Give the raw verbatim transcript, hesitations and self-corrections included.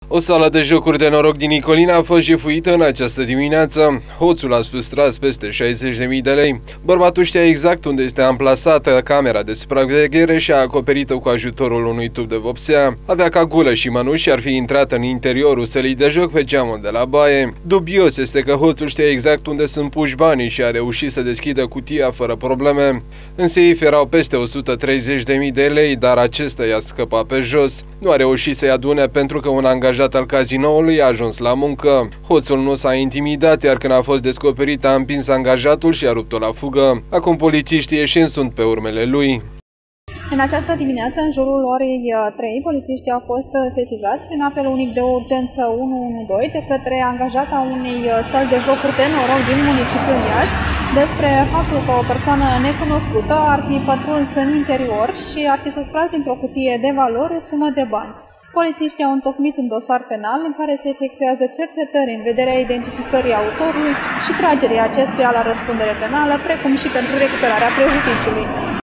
O sală de jocuri de noroc din Nicolina a fost jefuită în această dimineață. Hoțul a sustras peste șaizeci de mii de lei. Bărbatul știa exact unde este amplasată camera de supraveghere și a acoperit-o cu ajutorul unui tub de vopsea. Avea cagulă și mănuși și ar fi intrat în interiorul sălii de joc pe geamul de la baie. Dubios este că hoțul știa exact unde sunt puși banii și a reușit să deschidă cutia fără probleme. În seif erau peste o sută treizeci de mii de lei, dar acesta i-a scăpat pe jos. Nu a reușit să-i adune pentru că un angajat al cazinoului a ajuns la muncă. Hoțul nu s-a intimidat, iar când a fost descoperit a împins angajatul și a rupt-o la fugă. Acum polițiștii ieșind sunt pe urmele lui. În această dimineață, în jurul orei trei, polițiștii au fost sesizați prin apel unic de urgență unu unu doi de către angajata unei săli de jocuri de noroc din municipiul Iași despre faptul că o persoană necunoscută ar fi pătruns în interior și ar fi sustras dintr-o cutie de valori o sumă de bani. Polițiștii au întocmit un dosar penal în care se efectuează cercetări în vederea identificării autorului și tragerii acestuia la răspundere penală, precum și pentru recuperarea prejudiciului.